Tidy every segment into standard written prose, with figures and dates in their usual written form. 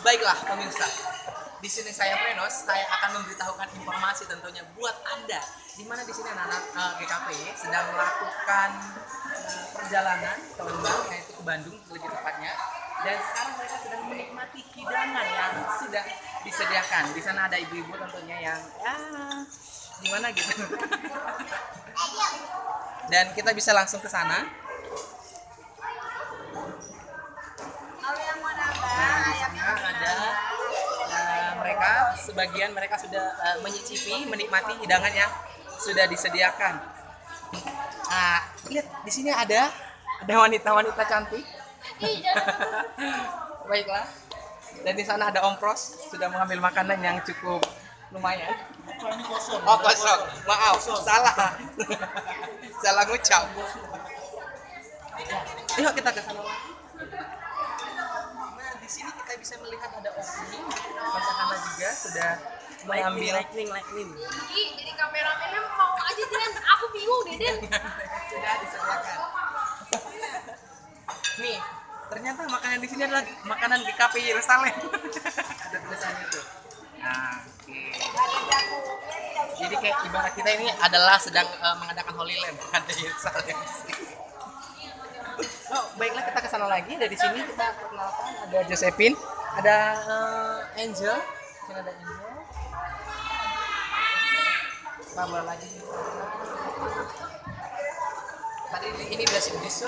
Baiklah pemirsa, di sini saya Prenos, saya akan memberitahukan informasi tentunya buat Anda, di mana di sini anak-anak GKP sedang melakukan perjalanan ke Lembang, yaitu ke Bandung lebih tepatnya. Dan sekarang mereka sedang menikmati hidangan yang sudah disediakan. Di sana ada ibu-ibu tentunya yang gimana gitu. Dan kita bisa langsung ke sana. Nah, di sana ada sebagian mereka sudah menyicipi, menikmati hidangan yang sudah disediakan. Nah, lihat di sini ada wanita-wanita cantik. Baiklah. Dan di sana ada Om Pros sudah mengambil makanan yang cukup lumayan. Ini kosong. Oh, kosong. Maaf, salah. Salah ngucap. Yuk kita ke sana lagi. Nah, di sini kita bisa melihat ada opening. Petahana juga sudah mengambil lightning. Jadi kameramennya mau aja Den, aku bingung deh Den. sudah disediakan. Nih, ternyata makanan di sini adalah makanan GKP Yerusalem. Ada tulisannya tuh. Nah, oke. Jadi kayak ibarat kita ini adalah sedang mengadakan Holy Land, bukan di Yerusalem. Oh, baiklah kita ke sana lagi. Dari sini kita perkenalkan ada Josephine, ada Angel, sini ada Angel. Tambah lagi. Tadi ini udah disul.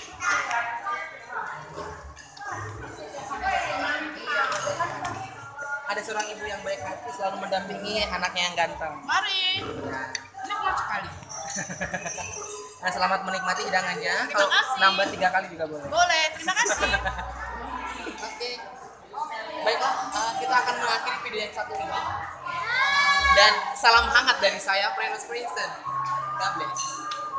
Ada seorang ibu yang baik hati selalu mendampingi anaknya yang ganteng. Mari. Nah, Nikmat sekali. nah selamat menikmati hidangannya. Kalau kasih. nambah 3 kali juga boleh. Boleh, terima kasih. Oke. Baiklah, kita akan mengakhiri video yang satu ini. Dan salam hangat dari saya, Prenos Princeton. God bless.